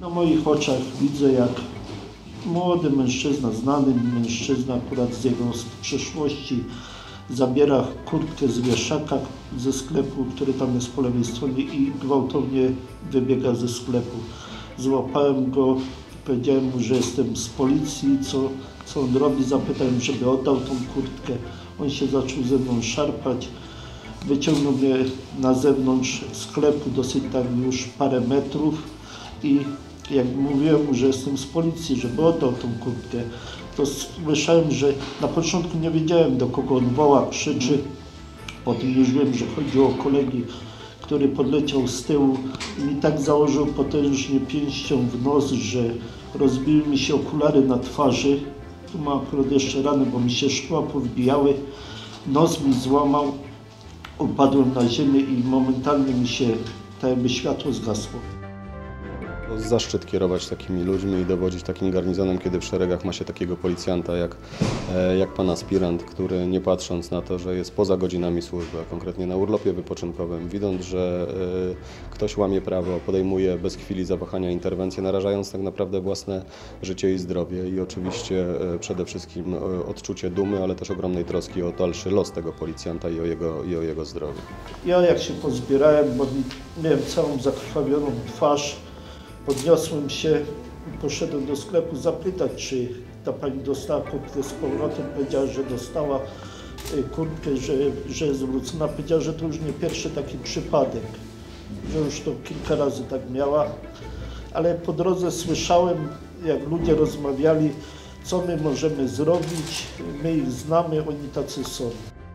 Na moich oczach widzę, jak młody mężczyzna, znany mężczyzna akurat z jego przeszłości, zabiera kurtkę z wieszaka ze sklepu, który tam jest po lewej stronie i gwałtownie wybiega ze sklepu. Złapałem go, powiedziałem mu, że jestem z policji, co on robi, zapytałem, żeby oddał tą kurtkę. On się zaczął ze mną szarpać, wyciągnął mnie na zewnątrz sklepu, dosyć tak już parę metrów i jak mówiłem mu, że jestem z policji, żeby oddał tą kurtkę, to słyszałem, że na początku nie wiedziałem, do kogo on woła, krzyczy. Potem już wiem, że chodzi o kolegi, który podleciał z tyłu i mi tak założył potężnie pięścią w nos, że rozbiły mi się okulary na twarzy. Tu mam akurat jeszcze rany, bo mi się szkła powbijały. Nos mi złamał, upadłem na ziemię i momentalnie mi się tak jakby światło zgasło. To zaszczyt kierować takimi ludźmi i dowodzić takim garnizonem, kiedy w szeregach ma się takiego policjanta jak pan aspirant, który nie patrząc na to, że jest poza godzinami służby, a konkretnie na urlopie wypoczynkowym, widząc, że ktoś łamie prawo, podejmuje bez chwili zawahania interwencję, narażając tak naprawdę własne życie i zdrowie i oczywiście przede wszystkim odczucie dumy, ale też ogromnej troski o dalszy los tego policjanta i o jego zdrowie. Ja jak się pozbierałem, bo miałem całą zakrwawioną twarz, podniosłem się i poszedłem do sklepu zapytać, czy ta pani dostała kurtkę z powrotem. Powiedziała, że dostała kurtkę, że jest zwrócona. Powiedziała, że to już nie pierwszy taki przypadek, że już to kilka razy tak miała. Ale po drodze słyszałem, jak ludzie rozmawiali, co my możemy zrobić, my ich znamy, oni tacy są.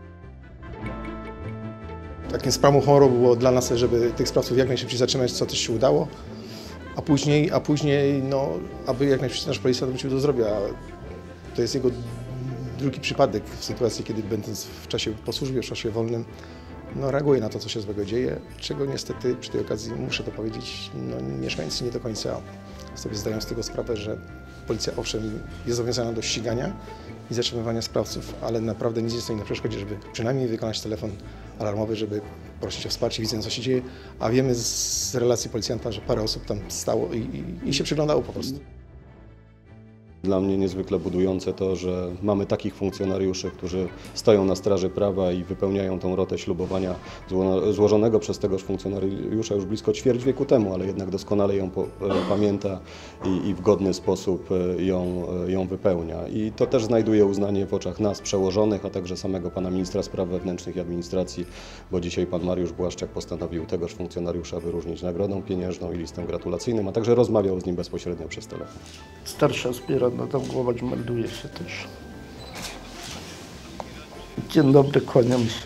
Takim sprawą honoru było dla nas, żeby tych sprawców jak najszybciej zatrzymać, co też się udało. A później no, aby jak najszybciej nasz policjant wrócił do zdrowia. To jest jego drugi przypadek w sytuacji, kiedy będąc w czasie po służbie, w czasie wolnym, no, reaguje na to, co się złego dzieje, czego niestety przy tej okazji, muszę to powiedzieć, no, mieszkańcy nie do końca sobie zdają z tego sprawę, że policja owszem jest zobowiązana do ścigania i zatrzymywania sprawców, ale naprawdę nic nie stoi na przeszkodzie, żeby przynajmniej wykonać telefon alarmowy, żeby prosić o wsparcie, widząc co się dzieje, a wiemy z relacji policjanta, że parę osób tam stało i się przyglądało po prostu. Dla mnie niezwykle budujące to, że mamy takich funkcjonariuszy, którzy stoją na straży prawa i wypełniają tą rotę ślubowania złożonego przez tegoż funkcjonariusza już blisko ćwierć wieku temu, ale jednak doskonale ją pamięta i w godny sposób ją wypełnia. I to też znajduje uznanie w oczach nas, przełożonych, a także samego pana ministra spraw wewnętrznych i administracji, bo dzisiaj pan Mariusz Błaszczak postanowił tegoż funkcjonariusza wyróżnić nagrodą pieniężną i listem gratulacyjnym, a także rozmawiał z nim bezpośrednio przez telefon. Starsza aspirant Głować melduje się też. Dzień dobry, kłaniam się.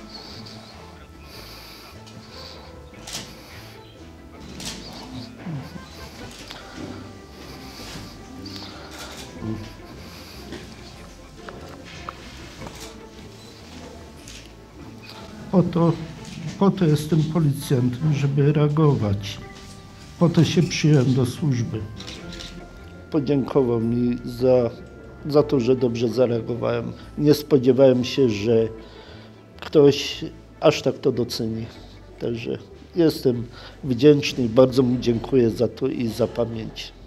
Po to jestem policjantem, żeby reagować. Po to się przyjąłem do służby. Podziękował mi za to, że dobrze zareagowałem. Nie spodziewałem się, że ktoś aż tak to doceni. Także jestem wdzięczny i bardzo mu dziękuję za to i za pamięć.